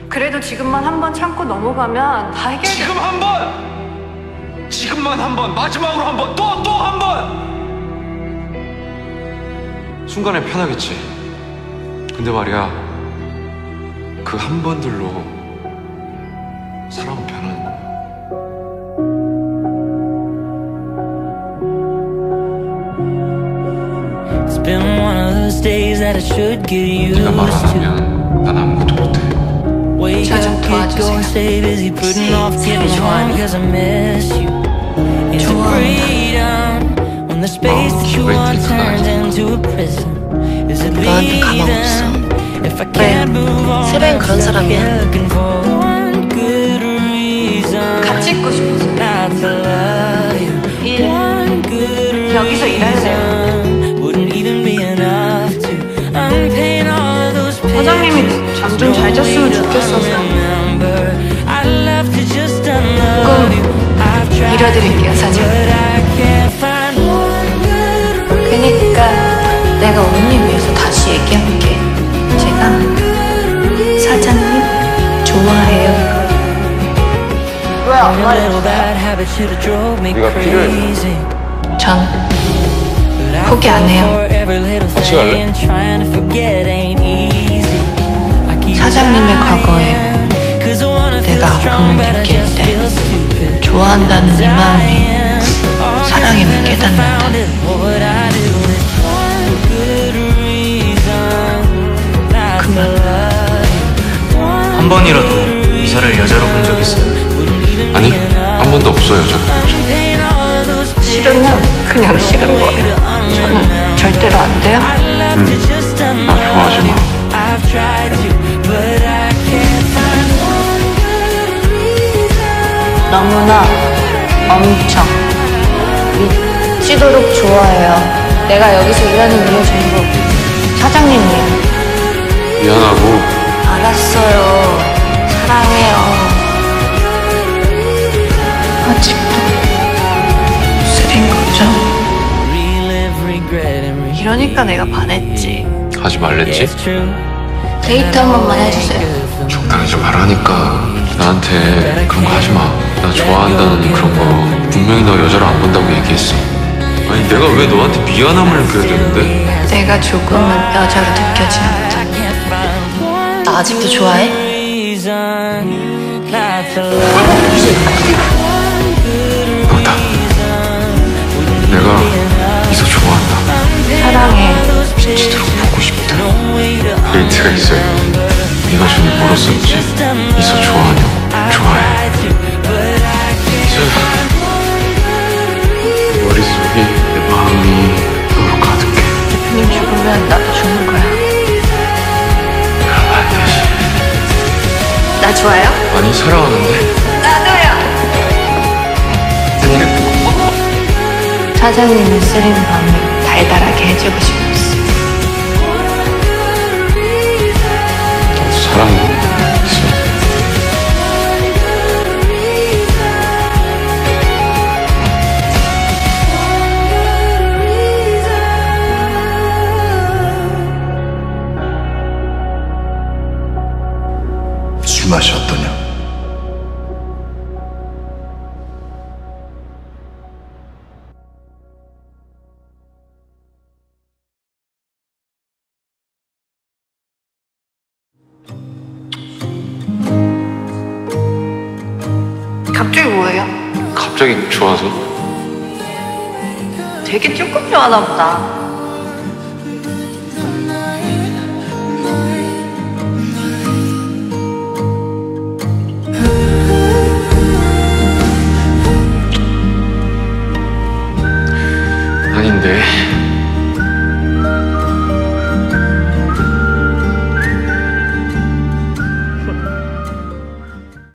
그래도 지금만 한 번 참고 넘어가면 다 해결돼. 지금 한 번! 지금만 한 번! 마지막으로 한 번! 또 한 번! 순간에 편하겠지. 근데 말이야, 그 한 번들로 사람은 변하는 거야. 네가 말 안 하면 난 아무것도 못해. 저 좀 도와주세요. 쌤이 좋아하니? 좋아합니다. 웨이팅크가 아니야. 너한테 가망 없어. 왜? 세라인 그런 사람이야. 같이 있고 싶어서. 여기서 일할래요. 사장님이 잠 좀 잘 잤으면 좋겠어서. 그럼 밀어드릴게요, 사장님. 그니까 내가 언니 위해서 다시 얘기할게. 제가 사장님 좋아해요. 왜 안 말해줬어요? 네가 필요해. 전 포기 안 해요. 같이 갈래? 사장님의 과거에 내가 아픔을 느낄 때 좋아한다는 이 마음이 사랑임을 깨닫는다. 그만. 한 번이라도 이사를 여자로 본 적 있어요? 아니, 한 번도 없어, 여자가. 싫으면 그냥 싫은 거예요. 저는 절대로 안 돼요. 나 좋아하지 마. 너무나 엄청 미치도록 좋아해요. 내가 여기서 일하는 이유 전부 사장님이에요. 미안하고. 알았어요. 사랑해요. 아직도 쓰린 거죠? 이러니까 내가 반했지. 하지 말랬지? 데이트 한 번만 해주세요. 적당히 좀 하라니까. 나한테 그런 거 하지 마. 나 좋아한다는 그런 거 분명히 너 여자로 안 본다고 얘기했어. 아니, 내가 왜 너한테 미안함을 느껴야 되는데? 내가 조금은 여자로 느껴지는다. 나 아직도 좋아해? 너다. 내가 미소 좋아한다. 사랑해. 미치도록 보고 싶다. 데이트가 있어요. 네가 전에 물었었지. 미소 좋아하냐고. 좋아해. 머릿속에 내 마음이 너로 가득해. 대표님 죽으면 나도 죽는 거야. 그럼 안 되지. 나 좋아요? 많이 사랑하는데? 나도요. 사장님이 쓰린 밤을 달달하게 해주고 싶었어. 나도 사랑해. 있어. 술 맛이 어떠냐? 갑자기 뭐예요? 갑자기 좋아서? 되게 조금 좋아하나 보다. 아닌데.